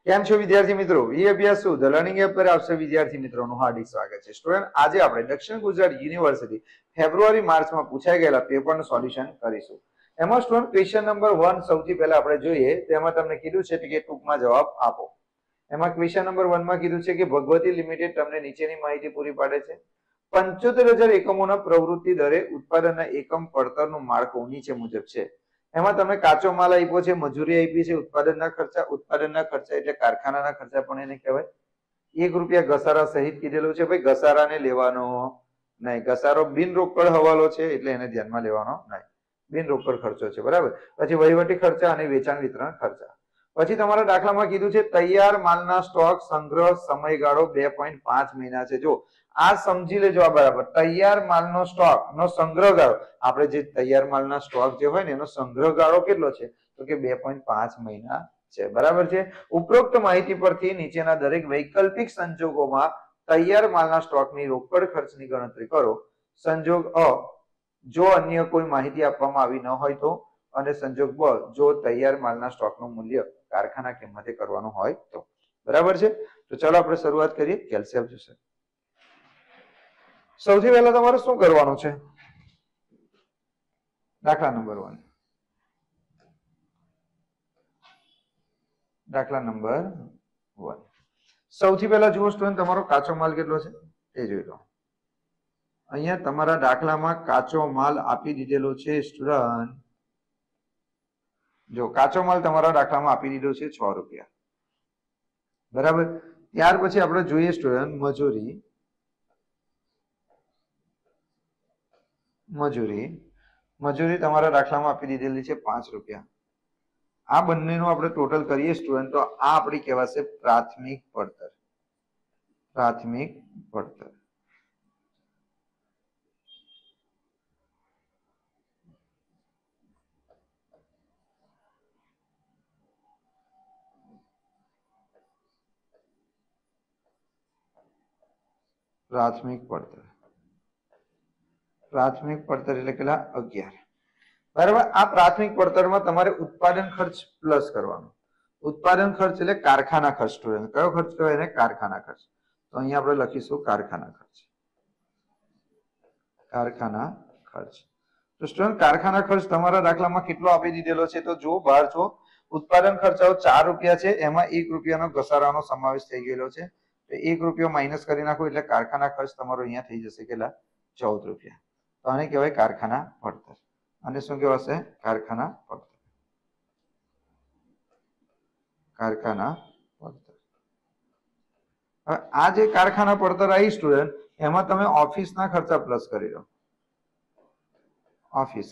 કેમ છો વિદ્યાર્થી મિત્રો? ઈ અભ્યાસ શું ધ લર્નિંગ એપ પર આપશે વિદ્યાર્થી મિત્રોનું હાર્દિક સ્વાગત છે. સ્ટુડન્ટ, આજે આપણે દક્ષિણ ગુજરાત યુનિવર્સિટી ફેબ્રુઆરી માર્ચમાં પૂછાઈ ગયેલા પેપરનું સોલ્યુશન કરીશું. એમાં સ્ટુડન્ટ ક્વેશ્ચન નંબર 1 સૌથી પહેલા આપણે જોઈએ. તેમાં તમને કીધું છે કે ટૂંકમાં જવાબ આપો. એમાં ક્વેશ્ચન નંબર 1 માં કીધું છે કે ભગવતી લિમિટેડ તમને નીચેની માહિતી પૂરી પાડે છે. 75,000 એકમોના પ્રવૃત્તિ દરે ઉત્પાદનના એકમ પડતરનું માળખું નીચે મુજબ છે. એમાં તમે કાચો માલ આપ્યો છે, મજૂરી આપી છે, ઉત્પાદનના ખર્ચા એટલે કારખાનાના ખર્ચા પણ એને કહેવાય. ₹1 ઘસારા સહિત કીધેલું છે. ભાઈ ઘસારાને લેવાનો નહીં, ઘસારો બિન રોકડ હવાલો છે એટલે એને ધ્યાનમાં લેવાનો નહીં, બિન રોકડ ખર્ચો છે, બરાબર. પછી વહીવટી ખર્ચા અને વેચાણ વિતરણ ખર્ચા. પછી તમારા દાખલામાં કીધું છે તૈયાર માલના સ્ટોક સંગ્રહ સમયગાળો 2.5 મહિના છે. જો આ સમજી લેજો આ બરાબર. તૈયાર માલનો સ્ટોક નો સંગ્રહ ગાળો, આપણે જે તૈયાર માલના સ્ટોક જે હોય ને એનો સંગ્રહ ગાળો કેટલો છે? તો કે 2.5 મહિના છે, બરાબર છે. ઉપરોક્ત માહિતી પરથી નીચેના દરેક વૈકલ્પિક સંજોગોમાં તૈયાર માલના સ્ટોકની રોકડ ખર્ચની ગણતરી કરો. સંજોગ અ, જો અન્ય કોઈ માહિતી આપવામાં આવી ન હોય તો, અને સંજોગ બ, જો તૈયાર માલના સ્ટોકનું મૂલ્ય કારખાના કિંમતે કરવાનું હોય તો. બરાબર છે. તો ચાલો આપણે શરૂઆત કરીએ. કેલ્શિયમ જોશે. સૌથી પહેલા તમારે શું કરવાનું છે? દાખલા નંબર 1. દાખલા નંબર 1. સૌથી પહેલા જુઓ સ્ટુડન્ટ, તમારો કાચો માલ કેટલો છે એ જોઈ લો. અહીંયા તમારા દાખલામાં કાચો માલ આપી દીધેલો છે સ્ટુડન્ટ. જો કાચો માલ તમારા દાખલામાં આપી દીધો છે ₹6, બરાબર. ત્યાર પછી આપણે જોઈએ સ્ટુડન્ટ મજૂરી તમારા દાખલામાં આપી દીધેલી છે ₹5. આ બંનેનું આપણે ટોટલ કરીએ સ્ટુડન્ટ તો આ આપણી કહેવાશે પ્રાથમિક પડતર. પ્રાથમિક પડતર. પ્રાથમિક પડતર. પ્રાથમિક પડતર એટલે કેટલા? 11. બરાબર. આ પ્રાથમિક પડતરમાં તમારે ઉત્પાદન ખર્ચ પ્લસ કરવાનો. ઉત્પાદન ખર્ચ એટલે કારખાના ખર્ચ સ્ટુડન્ટ. કયો ખર્ચ કહેવાય એને? કારખાના ખર્ચ. તો અહીંયા આપણે લખીશું કારખાના ખર્ચ. કારખાના ખર્ચ. તો સ્ટુડન્ટ કારખાના ખર્ચ તમારા દાખલામાં કેટલો આપી દીધેલો છે? તો જો બહાર છો ઉત્પાદન ખર્ચાઓ ₹4 છે, એમાં ₹1 ઘસારાનો સમાવેશ થઈ ગયેલો છે. તો ₹1 માઇનસ કરી નાખો એટલે કારખાના ખર્ચ તમારો અહીંયા થઈ જશે કેટલા? ₹14. તો આને કહેવાય કારખાના પડતર. અને શું કહેવાશે? કારખાના પડતર. કારખાના પડતર. હવે આ જે કારખાના પડતર આવી સ્ટુડન્ટ, એમાં તમે ઓફિસના ખર્ચા પ્લસ કરી દો. ઓફિસ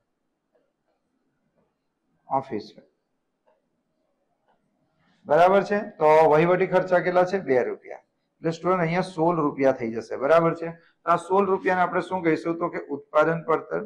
બરાબર છે. તો વહીવટી ખર્ચા કેટલા છે? ₹2. એટલે સ્ટુડન્ટ અહીંયા ₹16 થઈ જશે, બરાબર છે. આ ₹16 આપણે શું કહીશું? તો કે ઉત્પાદન પડતર.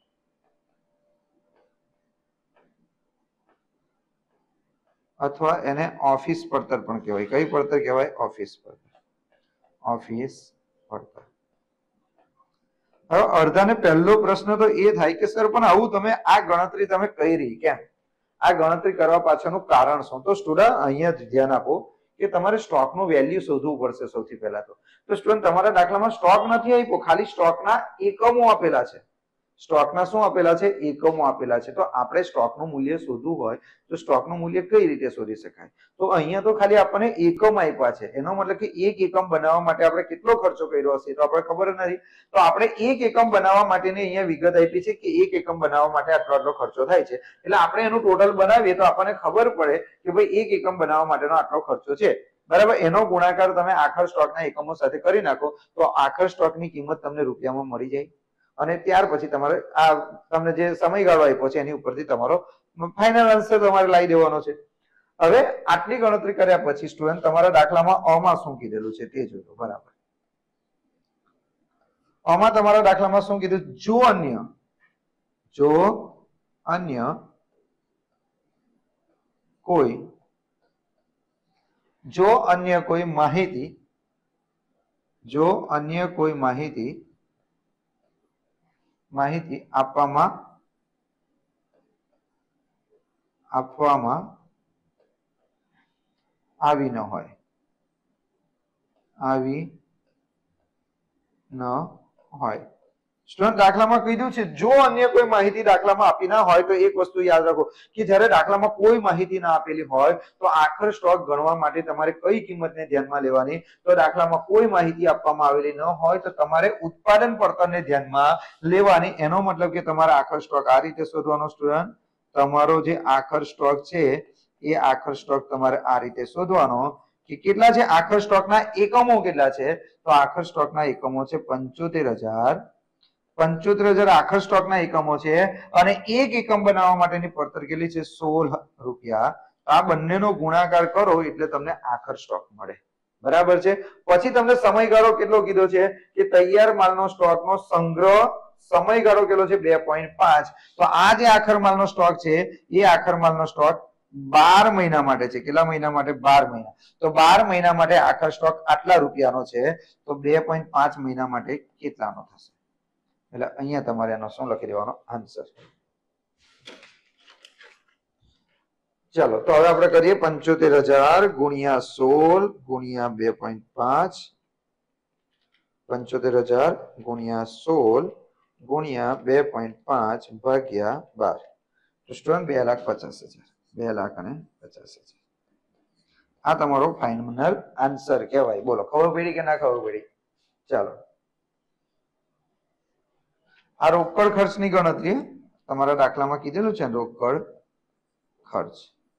અથવા એને ઓફિસ પડતર પણ કહેવાય. કઈ પડતર કહેવાય? ઓફિસ પડતર. ઓફિસ પડતર. હવે અડધાને પહેલો પ્રશ્ન તો એ થાય કે સર પણ આવું તમે આ ગણતરી તમે કરી કેમ? આ ગણતરી કરવા પાછળનું કારણ શું? તો સ્ટુડન્ટ અહીંયા ધ્યાન આપો કે તમારે સ્ટોકનું વેલ્યુ શોધવું પડશે સૌથી પહેલા તો. તો સ્ટુડન્ટ તમારા દાખલામાં સ્ટોક નથી આપ્યો, ખાલી સ્ટોકના એકમો આપેલા છે. સ્ટોકના શું આપેલા છે? એકમો આપેલા છે. તો આપણે સ્ટોકનું મૂલ્ય શોધવું હોય તો સ્ટોકનું મૂલ્ય કઈ રીતે શોધી શકાય? તો અહીંયા તો ખાલી આપણને એકમ આપ્યા છે. એનો મતલબ કે એક એકમ બનાવવા માટે આપણે કેટલો ખર્ચો કર્યો હશે તો આપણે ખબર નથી. તો આપણે એક એકમ બનાવવા માટેની અહીંયા વિગત આપી છે કે એક એકમ બનાવવા માટે આટલો ખર્ચો થાય છે. એટલે આપણે એનું ટોટલ બનાવીએ તો આપણને ખબર પડે કે ભાઈ એક એકમ બનાવવા માટેનો આટલો ખર્ચો છે, બરાબર. એનો ગુણાકાર તમે આખર સ્ટોકના એકમો સાથે કરી નાખો તો આખર સ્ટોકની કિંમત તમને રૂપિયામાં મળી જાય. અને ત્યાર પછી તમારે આ તમને જે સમયગાળો આપ્યો છે એની ઉપરથી તમારો ફાઇનલ આન્સર તમારે લાવી દેવાનો છે. હવે આટલી ગણતરી કર્યા પછી સ્ટુડન્ટ તમારા દાખલામાં અમાં શું કીધેલું છે તે જોજો, બરાબર. આમાં તમારા દાખલામાં શું કીધું? જો અન્ય કોઈ માહિતી આપવામાં આવી ન હોય, આવી ન હોય. સ્ટુડન્ટ દાખલામાં કીધું છે જો અન્ય કોઈ માહિતી દાખલામાં આપી ના હોય તો એક વસ્તુ યાદ રાખો કે જ્યારે દાખલામાં કોઈ માહિતી ના આપેલી હોય તો આખર સ્ટોક ગણવા માટે તમારે કઈ કિંમતને ધ્યાનમાં લેવાની? તો દાખલામાં કોઈ માહિતી આપવામાં આવેલી ન હોય તો તમારે ઉત્પાદન પડતરને ધ્યાનમાં લેવાની. એનો મતલબ કે તમારા આખર સ્ટોક આ રીતે શોધવાનો. સ્ટુડન્ટ તમારો જે આખર સ્ટોક છે એ આખર સ્ટોક તમારે આ રીતે શોધવાનો કે કેટલા છે આખર સ્ટોકના એકમો કેટલા છે? તો આખર સ્ટોકના એકમો છે 75,000. 75,000 આખર સ્ટોકના એકમો છે અને એક એકમ બનાવવા માટેની પડતર કેટલી છે? 16 રૂપિયા. આ બંનેનો ગુણાકાર કરો એટલે તમને આખર સ્ટોક મળે. બરાબર છે. પછી તમને સમયગાળો કેટલો કીધો છે કે તૈયાર માલનો સ્ટોકનો સંગ્રહ સમયગાળો કેટલો છે? 2.5. તો આ જે આખર માલનો સ્ટોક છે એ આખર માલનો સ્ટોક 12 મહિના માટે છે. કેટલા મહિના માટે? 12 મહિના. તો 12 મહિના માટે આખર સ્ટોક આટલા રૂપિયાનો છે તો 2.5 મહિના માટે કેટલાનો થશે? એટલે અહીંયા તમારે એનો શું લખી દેવાનો? આન્સર. ચાલો તો હવે આપણે કરીએ 75,000 ગુણ્યા 16 ગુણ્યા 2.5. 75,000 ગુણ્યા 16 ગુણ્યા 2.5 ભાગ્યા 12. તો સ્ટુડન્ટ 2,50,000. 2,50,000. આ તમારો ફાઇનલ આન્સર કહેવાય. બોલો ખબર પડી કે ના ખબર પડી? ચાલો આ રોકડ ખર્ચની ગણતરી તમારા દાખલામાં કીધેલું છે રોકડ ખર્ચ.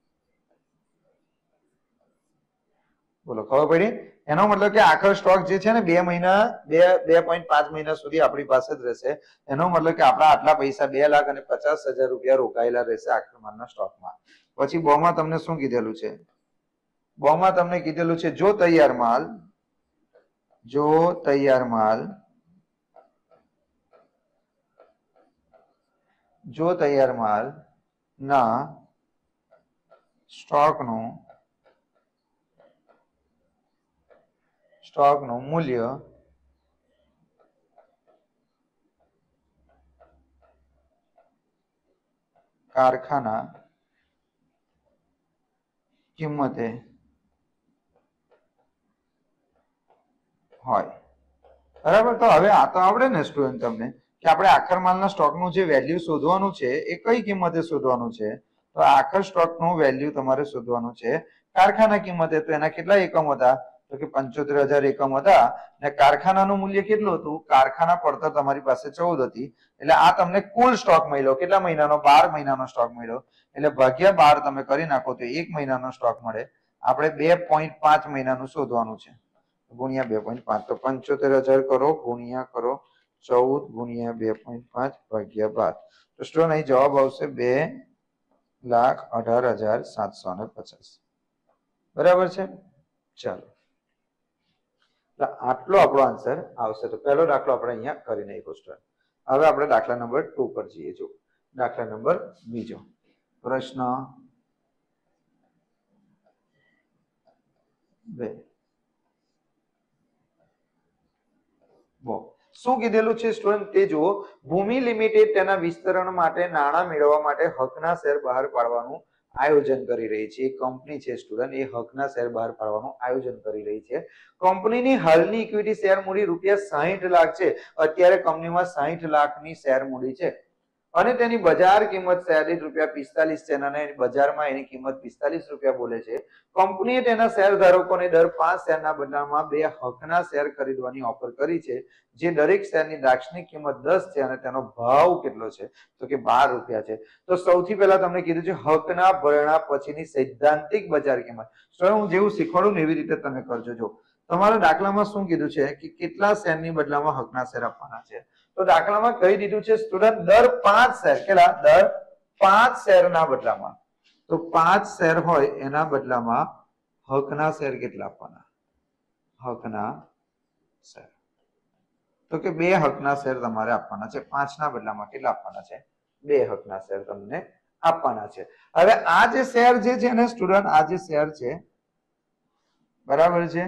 બોલો ખબર પડી? એનો મતલબ કે આખર સ્ટોક જે છે ને 2 મહિના 2.5 મહિના સુધી આપણી પાસે જ રહેશે. એનો મતલબ કે આપણા આટલા પૈસા 2,50,000 રૂપિયા રોકાયેલા રહેશે આખર માલના સ્ટોકમાં. પછી બોમાં તમને શું કીધેલું છે? બોમાં તમને કીધેલું છે જો તૈયાર માલ ના સ્ટોકનું મૂલ્ય કારખાના કિંમતે હોય. બરાબર. તો હવે આ તો આવડે ને સ્ટુડન્ટ તમને કે આપણે આખર માલના સ્ટોકનું જે વેલ્યુ શોધવાનું છે એ કઈ કિંમતે શોધવાનું છે? તો આખર સ્ટોકનું વેલ્યુ તમારે શોધવાનું છે કારખાના કિંમતે. તો એના કેટલા એકમ હતા? તો કે 75,000 એકમ હતા અને કારખાનાનું મૂલ્ય કેટલું હતું? કારખાના પડતર તમારી પાસે 14 હતી. એટલે આ તમને કુલ સ્ટોક મળ્યો. કેટલા મહિનાનો? 12 મહિનાનો સ્ટોક મળ્યો. એટલે ભાગ્યા 12 તમે કરી નાખો તો 1 મહિનાનો સ્ટોક મળે. આપણે 2.5 મહિનાનું શોધવાનું છે. ગુણ્યા 2.5. તો 75,000 કરો ગુણ્યા કરો 14 ગુણ્યા 2.5 ભાગ્યા 12. તો સ્ટુડન્ટ અહીં જવાબ આવશે 2,18,750. બરાબર છે. ચાલો આટલો આપણો આન્સર આવશે. તો પહેલો દાખલો આપણે અહીંયા કરી નાખ્યો સ્ટુડન્ટ. હવે આપણે દાખલા નંબર 2 પર જઈએ. જો દાખલા નંબર 2 પ્રશ્ન 2. શું કીધેલું છે સ્ટુડન્ટ તે જુઓ. ભૂમિ લિમિટેડ તેના વિસ્તરણ માટે નાણાં મેળવવા માટે હકના શેર બહાર પાડવાનું આયોજન કરી રહી છે. એક કંપની છે સ્ટુડન્ટ એ હકના શેર બહાર પાડવાનું આયોજન કરી રહી છે. કંપનીની હાલની ઇક્વિટી શેર મૂડી ₹60 લાખ છે. અત્યારે કંપનીમાં 60 લાખની શેર મૂડી છે અને તેની બજાર કિંમત શેર દીઠ ₹45 છે અને બજારમાં એની કિંમત 45 રૂપિયા બોલે છે. કંપનીએ તેના શેર ધારકોને દર 5 શેરના બદલામાં 2 હકના શેર ખરીદવાની ઓફર કરી છે જે દરેક શેરની દાર્શનિક કિંમત 10 છે અને તેનો ભાવ કેટલો છે? તો કે 12 રૂપિયા છે. તો સૌથી પહેલા તમને કીધું છે હકના ભરણા પછીની સૈદ્ધાંતિક બજાર કિંમત. હું જેવું શીખવાડું ને એવી રીતે તમે કરજો. જો તમારા દાખલામાં શું કીધું છે કે કેટલા શેરની બદલામાં હકના શેર આપવાના છે? તો દાખલામાં કહી દીધું છે સ્ટુડન્ટ દર 5 શેર. કેટલા? દર 5 શેરના બદલામાં. તો 5 શેર હોય એના બદલામાં હકના શેર કેટલા આપવાના? હકના શેર તો કે 2 હકના શેર તમારે આપવાના છે. 5 ના બદલામાં કેટલા આપવાના છે? 2 હકના શેર તમને આપવાના છે. હવે આ જે શેર જે છે ને સ્ટુડન્ટ આ જે શેર છે બરાબર છે.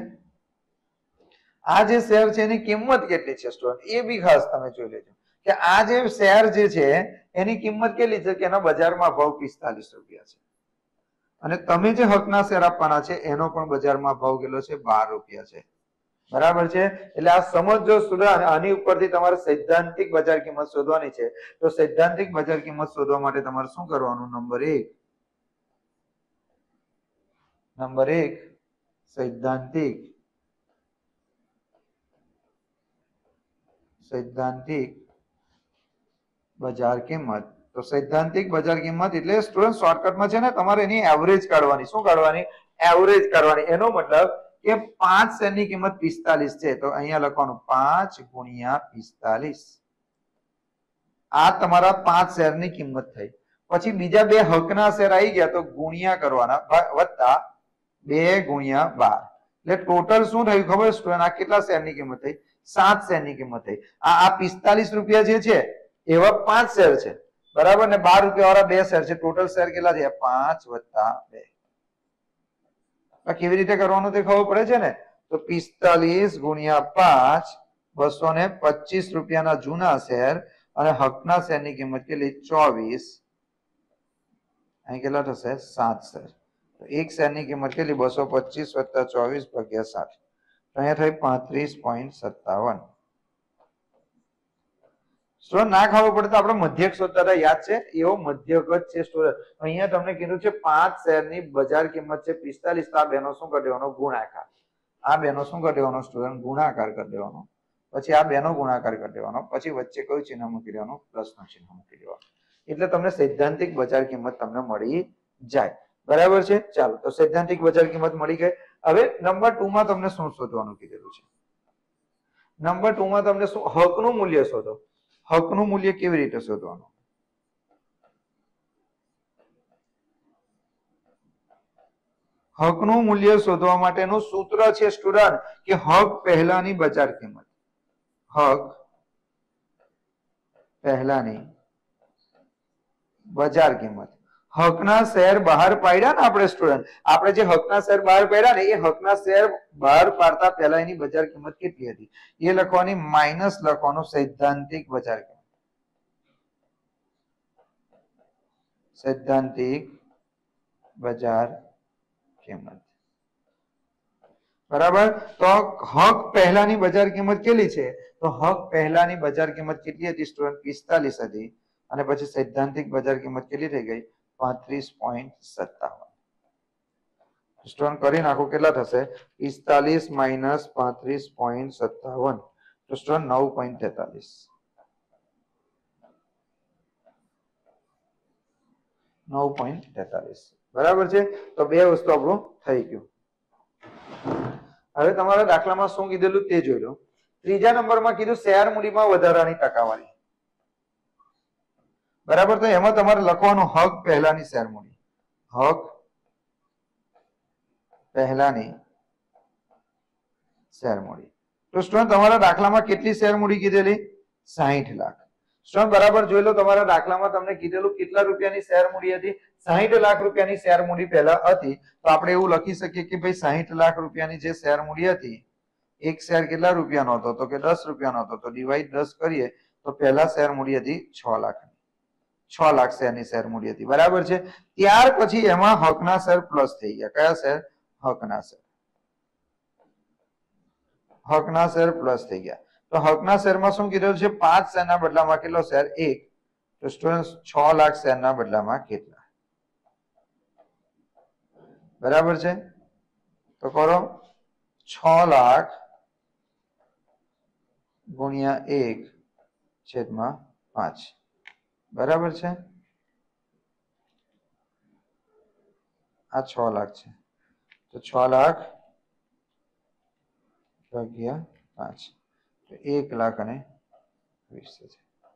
આ જે શેર છે એની કિંમત કેટલી છે સ્ટુડન્ટ એ બી ખાસ તમે જોઈ લેજો કે આ જે શેર જે છે એની કિંમત કેટલી છે કે એનો બજારમાં ભાવ 45 રૂપિયા છે. અને તમે જે હકના શેર આપવાના છે એનો પણ બજારમાં ભાવ કેટલો છે? 12 રૂપિયા છે. બરાબર છે? એટલે આ સમજો સ્ટુડન્ટ, આની ઉપરથી તમારે સૈદ્ધાંતિક બજાર કિંમત શોધવાની છે. તો સૈદ્ધાંતિક બજાર કિંમત શોધવા માટે તમારે શું કરવાનું? નંબર 1 સૈદ્ધાંતિક બજાર કિંમત. તો સૈદ્ધાંતિક બજાર કિંમત એટલે સ્ટુડન્ટ શોર્ટકટમાં છે ને તમારે એની એવરેજ કાઢવાની. શું કાઢવાની? એવરેજ કાઢવાની. એનો મતલબ કે 5 શેરની કિંમત 45 છે તો અહીંયા લખવાનું 5 ગુણ્યા 45. આ તમારા 5 શેરની કિંમત થઈ. પછી બીજા બે હકના શેર આવી ગયા તો ગુણ્યા કરવાના, વત્તા 2 ગુણ્યા 12. એટલે ટોટલ શું થયું ખબર સ્ટુડન્ટ? આ કેટલા શેરની કિંમત થઈ? 7 શેરની કિંમત થઈ. આ 45 રૂપિયા જે છે એવા 5 શેર છે, બરાબર ને? 12 રૂપિયા વાળા 2 શેર છે. ટોટલ શેર કેટલા થયા? 5 વત્તા 2. આ કેવી રીતે કરવાનું તે ખબર પડે છે ને? તો 45 ગુણ્યા 5, 225 રૂપિયાના જૂના શેર અને હકના શેરની કિંમત કેટલી? 24. અહીં કેટલા થશે? 7 શેર. તો એક શેરની કિંમત કેટલી? 225 વત્તા 24 ભાગ્યા 7. અહીંયા થઈ 35.57. સ્ટુડન્ટ ના ખબર પડે તો આપણે મધ્યક શોધતા હતા, યાદ છે? એવો મધ્યક જ છે સ્ટુડન્ટ. અહીંયા તમને કીધું છે 5 શેરની બજાર કિંમત છે 45. તો આ બેનો શું કરી દેવાનો? ગુણાકાર. આ બેનો શું કરી દેવાનો સ્ટુડન્ટ? ગુણાકાર કરી દેવાનો. પછી આ બેનો ગુણાકાર કરી દેવાનો. પછી વચ્ચે કયું ચિહ્ન મૂકી દેવાનું? પ્લસનું ચિહ્ન મૂકી દેવાનું. એટલે તમને સૈદ્ધાંતિક બજાર કિંમત તમને મળી જાય. બરાબર છે? ચાલો, તો સૈદ્ધાંતિક બજાર કિંમત મળી ગઈ. હવે નંબર 2 માં તમને શું શોધવાનું કીધેલું છે? નંબર 2 માં તમને શું? હકનું મૂલ્ય શોધો. હકનું મૂલ્ય કેવી રીતે શોધવાનું? હકનું મૂલ્ય શોધવા માટેનું સૂત્ર છે સ્ટુડન્ટ કે હક પહેલાની બજાર કિંમત. હક પહેલાની બજાર કિંમત. હકના શેર બહાર પાડ્યા ને આપણે સ્ટુડન્ટ, આપણે જે હકના શેર બહાર પાડ્યા ને એ હકના શેર બહાર પાડતા પહેલા એની બજાર કિંમત કેટલી હતી એ લખવાની, માઇનસ લખવાનું સૈદ્ધાંતિક બજાર કિંમત. સૈદ્ધાંતિક બજાર કિંમત. બરાબર? તો હક પહેલાની બજાર કિંમત કેટલી છે? તો હક પહેલાની બજાર કિંમત કેટલી હતી સ્ટુડન્ટ? 45 હતી. અને પછી સૈદ્ધાંતિક બજાર કિંમત કેટલી થઈ ગઈ? 35.57. સ્ટુડન્ટ કરી નાખો, કેટલા થશે? 45 માઇનસ 35.57. તો સ્ટુડન્ટ 9.43. 9.43. બરાબર છે? તો બે વસ્તુ આપણું થઈ ગયું. હવે તમારા દાખલામાં શું કીધેલું તે જોઈ લો. ત્રીજા નંબરમાં કીધું શેર મૂડીમાં વધારાની ટકાવારી. બરાબર? તો એમાં તમારે લખવાનું હક પહેલાની શેર મૂડી. હક પહેલાની શેર મૂડી. તો સ્ટુડન્ટ તમારા દાખલામાં કેટલી શેર મૂડી કીધેલી? 60 લાખ. સ્ટુડન્ટ બરાબર જોઈ લો, તમારા દાખલામાં તમને કીધેલું કેટલા રૂપિયાની શેર મૂડી હતી? 60 લાખ રૂપિયાની શેર મૂડી પહેલા હતી. તો આપણે એવું લખી શકીએ કે ભાઈ 60 લાખ રૂપિયાની જે શેર મૂડી હતી, એક શેર કેટલા રૂપિયાનો હતો? તો કે 10 રૂપિયાનો હતો. તો ડિવાઈડ 10 કરીએ તો પહેલા શેર મૂડી હતી 6 લાખ. 6 લાખ શેરની શેર મૂડી હતી. બરાબર છે? ત્યાર પછી એમાં હકના શેર પ્લસ થઈ ગયા. કયા શેર? હકના શેર. હકના શેર પ્લસ થઈ ગયા. તો હકના શેરમાં શું કીધેલું છે? 5 શેરના બદલામાં કેટલો શેર? 1. તો સ્ટુડન્ટ 6 લાખ શેરના બદલામાં કેટલા? બરાબર છે? તો કરો 6 લાખ ગુણ્યા 1/5. બરાબર છે? આ 6 લાખ છે. તો 6 લાખ ભાગ્યા 5. તો 1,20,000.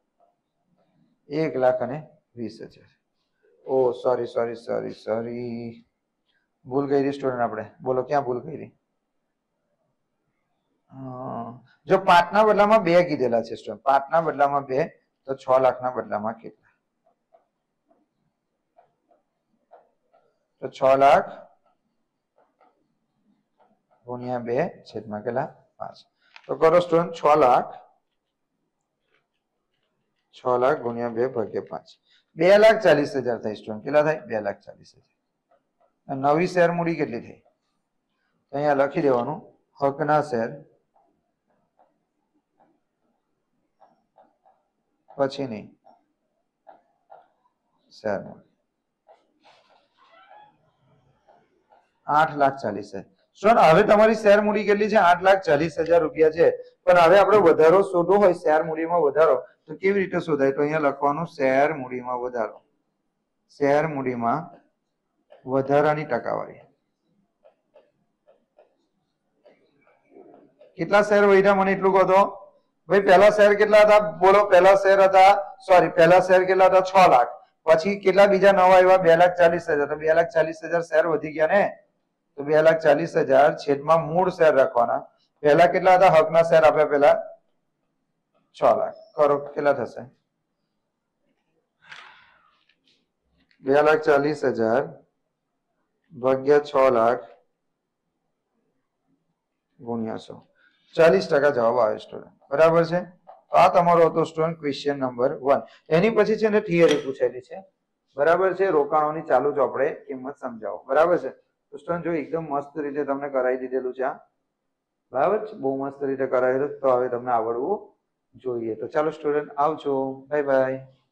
1,20,000. ઓ સોરી, ભૂલ કરી સ્ટુડન્ટ આપણે. બોલો ક્યાં ભૂલ કરી? જો 5 ના બદલામાં 2 કીધેલા છે સ્ટુડન્ટ, 5 ના બદલામાં 2, તો 6 લાખના બદલામાં કેટલા? તો 6 લાખ ગુણ્યા 2 છેદમાં કેટલા? 5. તો કરો સ્ટુડન્ટ 6 લાખ ગુણ્યા 2 ભાગ્યા 5. 2,40,000 થાય સ્ટુડન્ટ. કેટલા થાય? 2,40,000. નવી શેર મૂડી કેટલી થઈ? અહીંયા લખી દેવાનું હકના શેર પછીની શેર મૂડી 8,40,000. સ્ટુડન્ટ હવે તમારી શેર મૂડી કેટલી છે? 8,40,000 રૂપિયા છે. પણ હવે આપણે વધારો શોધવો હોય, શેર મૂડીમાં વધારો, તો કેવી રીતે શોધાય? તો અહીંયા લખવાનું શેર મૂડીમાં વધારો, શેર મૂડીમાં વધારાની ટકાવારી. કેટલા શેર વધ્યા મને એટલું કહો તો? ભાઈ પહેલા શેર કેટલા હતા? બોલો. પહેલા શેર હતા, સોરી, પહેલા શેર કેટલા હતા? 6 લાખ. પછી કેટલા બીજા નવા આવ્યા? 2,40,000. તો 2,40,000 શેર વધી ગયા ને? તો 2,40,000 છેદમાં મૂળ શેર રાખવાના. પહેલા કેટલા હતા? હકના શેર આપ્યા પહેલા 6 લાખ. કરો કેટલા થશે? 2,40,000 ભાગ્યા 6 લાખ ગુણ્યા 100. 40% જવાબ આવે સ્ટુડન્ટ. બરાબર છે? તો આ તમારો હતો સ્ટુડન્ટ ક્વેશ્ચન નંબર 1. એની પછી છે ને થિયરી પૂછેલી છે. બરાબર છે? રોકાણોની ચાલુ ચોપડે કિંમત સમજાવો. બરાબર છે? તો સ્ટુડન્ટ જો એકદમ મસ્ત રીતે તમને કરાવી દીધેલું છે. બરાબર છે? બહુ મસ્ત રીતે કરાવેલું. તો હવે તમને આવડવું જોઈએ. તો ચાલો સ્ટુડન્ટ, આવજો. Bye by.